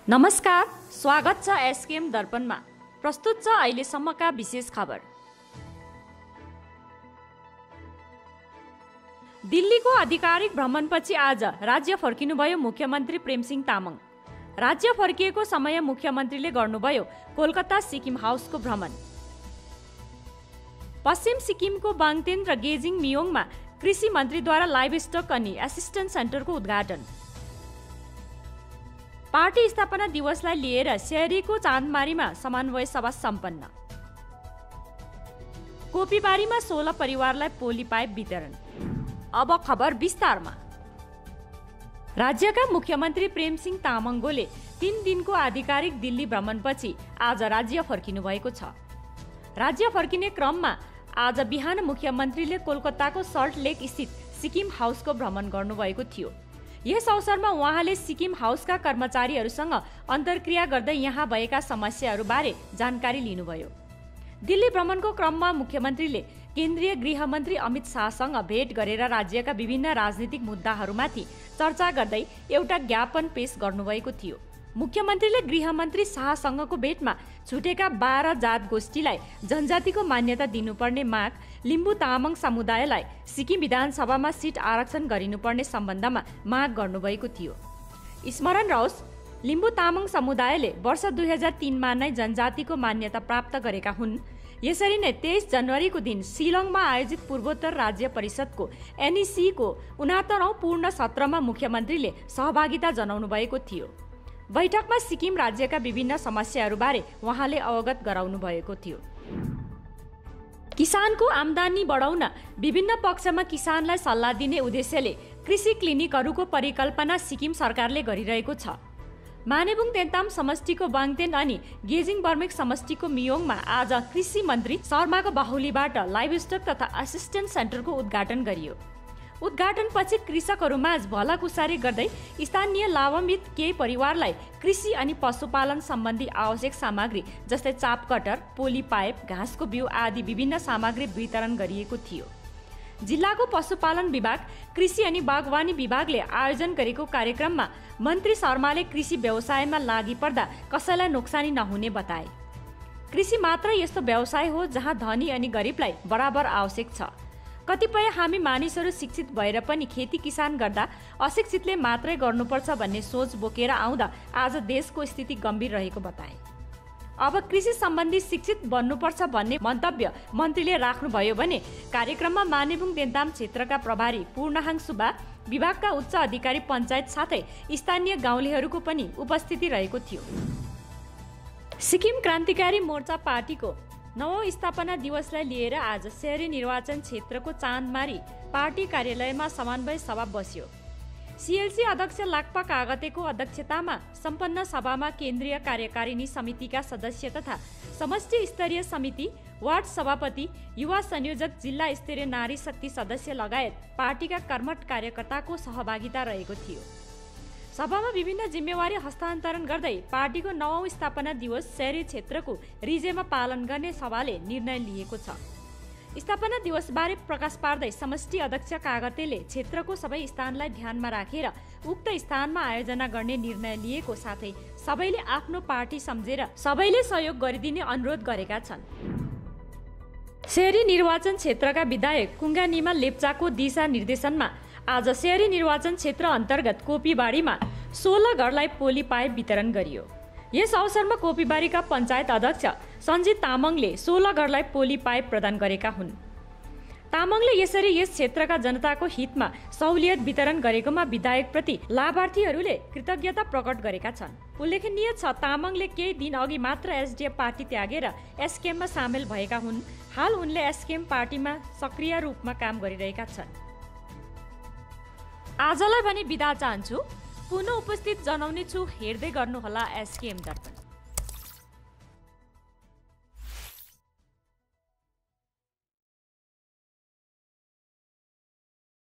नमस्कार, स्वागत छ एसकेएम दर्पणमा। प्रस्तुत छ अहिलेसम्मका विशेष खबर। दिल्लीको आधिकारिक भ्रमणपछि आज राज्य फर्किनुभयो मुख्यमन्त्री प्रेमसिंह तामाङ। राज्य फर्किएको समय मुख्यमन्त्रीले गर्नुभयो कोलकाता सिक्किम हाउसको भ्रमण। पश्चिम सिक्किमको बाङतेन र गेजिङ मियोङमा कृषि मन्त्रीद्वारा लाइभ स्टक अनि एसिस्टेन्ट सेन्टरको उद्घाटन। पार्टी स्थापना दिवसलाई लिएर शहरीको चाँदमारीमा समन्वय सभा सम्पन्न। कोपीबारीमा 16 परिवारलाई पोली पाइप वितरण। अब खबर विस्तारमा। राज्यका मुख्यमन्त्री प्रेमसिंह तामाङले 3 दिनको आधिकारिक दिल्ली भ्रमणपछि आज राज्य फर्किनु भएको छ। राज्य फर्किने क्रममा आज बिहान मुख्यमन्त्रीले कोलकाताको सल्ट लेक स्थित सिक्किम हाउसको भ्रमण गर्नुभएको थियो। यस अवसरमा उहाँले सिक्किम हाउसका कर्मचारीहरूसँग अन्तर्क्रिया गर्दै यहाँ भएका समस्याहरूबारे जानकारी लिनुभयो। दिल्ली भ्रमणको क्रममा मुख्यमन्त्रीले केन्द्रीय गृहमन्त्री अमित शाहसँग भेट गरेर राज्यका विभिन्न राजनीतिक मुद्दाहरूमाथि चर्चा गर्दै एउटा ज्ञापन पेश गर्नुभएको थियो। मुख्यमन्त्रीले गृहमन्त्री शाहसँगको भेटमा छुटेका 12 जात गोष्ठीलाई जनजातिको मान्यता दिनुपर्ने माग, लिम्बू तामाङ समुदायलाई सिक्किम विधानसभामा सिट आरक्षण गरिनुपर्ने सम्बन्धमा माग गर्नुभएको थियो। स्मरण रहोस्, लिम्बू तामाङ समुदायले वर्ष 2003मा नै जनजातिको मान्यता प्राप्त गरेका हुन्। यसरी नै 23 जनवरीको दिन शिलङमा आयोजित पूर्वोत्तर राज्य परिषदको एनइसीको 69औं पूर्ण सत्रमा मुख्यमन्त्रीले सहभागिता जनाउनु भएको थियो। बैठकमा सिक्किम राज्यका विभिन्न समस्याहरूबारे उहाँले अवगत गराउनु भएको थियो। किसानको आम्दानी बढाउन विभिन्न पक्षमा किसानलाई सल्लाह दिने उद्देश्यले कृषि क्लिनिकहरूको परिकल्पना सिक्किम सरकारले गरिरहेको छ। मानेबुङ तेन्ताम समष्टिको बाङतेन अनि गेजिङ बर्मेक समष्टिको मियोङमा आज कृषि मन्त्री शर्माको बाहुलीबाट लाइभ स्टक तथा असिस्टेन्ट सेन्टरको उद्घाटन गरियो। उद्घाटनपछि कृषकहरूमाझ भलाकुसारी गर्दै स्थानीय लाभान्वित केही परिवारलाई कृषि अनि पशुपालन सम्बन्धी आवश्यक सामग्री जस्तै चाप कटर, पोली पाइप, घाँसको बिउ आदि विभिन्न सामग्री वितरण गरिएको थियो। जिल्लाको पशुपालन विभाग, कृषि अनि बागवानी विभागले आयोजन गरेको कार्यक्रममा मन्त्री शर्माले कृषि व्यवसायमा लागि पर्दा कसैलाई नोक्सानी नहुने बताए। कृषि मात्र यस्तो व्यवसाय हो जहाँ धनी अनि गरिबलाई बराबर आवश्यक छ। कतिपय हामी मानिसहरू शिक्षित भएर पनि खेती किसान गर्दा अशिक्षितले मात्रै गर्नुपर्छ भन्ने सोच बोकेर आउँदा आज देशको स्थिति गम्भीर रहेको बताए। अब कृषि सम्बन्धी शिक्षित बन्नुपर्छ भन्ने मन्तव्य मन्त्रीले राख्नुभयो भने कार्यक्रममा मानेबुङ देन्ताम क्षेत्रका प्रभारी पूर्णहाङ सुब्बा, विभागका उच्च अधिकारी, पञ्चायत साथै स्थानीय गाउँलेहरूको पनि उपस्थिति रहेको थियो। सिक्किम क्रान्तिकारी मोर्चा पार्टीको 9औं स्थापना दिवसलाई लिएर आज शहरी निर्वाचन क्षेत्रको चाँदमारी पार्टी कार्यालयमा समन्वय सभा बस्यो। सिएलसी अध्यक्ष लाक्पा कागतेको अध्यक्षतामा सम्पन्न सभामा केन्द्रीय कार्यकारिणी समितिका सदस्य तथा समष्टि स्तरीय समिति, वार्ड सभापति, युवा संयोजक, जिल्ला स्तरीय नारी शक्ति सदस्य लगायत पार्टीका कर्मठ कार्यकर्ताको सहभागिता रहेको थियो। सभामा विभिन्न जिम्मेवारी हस्तान्तरण गर्दै पार्टीको 9औं स्थापना दिवस शहरी क्षेत्रको रिजेमा पालन गर्ने सभाले निर्णय लिएको छ। स्थापना दिवसबारे प्रकाश पार्दै समष्टि अध्यक्ष कागतेले क्षेत्रको सबै स्थानलाई ध्यानमा राखेर उक्त स्थानमा आयोजना गर्ने निर्णय लिएको साथै सबैले आफ्नो पार्टी सम्झेर सबैले सहयोग गरिदिने अनुरोध गरेका छन्। शहरी निर्वाचन क्षेत्रका विधायक कुङ्गा निमा लेप्चाको दिशा निर्देशनमा आज शहरी निर्वाचन क्षेत्र अन्तर्गत कोपीबारीमा 16 घरलाई पोली पाइप वितरण गरियो। यस अवसरमा कोपीबारीका पञ्चायत अध्यक्ष सञ्जित तामाङले 16 घरलाई पोली पाइप प्रदान गरेका हुन्। तामाङले यसरी यस क्षेत्रका जनताको हितमा सहुलियत वितरण गरेकोमा विधायकप्रति लाभार्थीहरूले कृतज्ञता प्रकट गरेका छन्। उल्लेखनीय छ, तामाङले केही दिन अघि मात्र एसडिएफ पार्टी त्यागेर एसकेएममा सामेल भएका हुन्। हाल उनले एसकेएम पार्टीमा सक्रिय रूपमा काम गरिरहेका छन्। आजलाई भने बिदा चाहन्छु। पुनः उपस्थित जनाउने छु। हेर्दै गर्नुहोला एसकेएम दर्पण।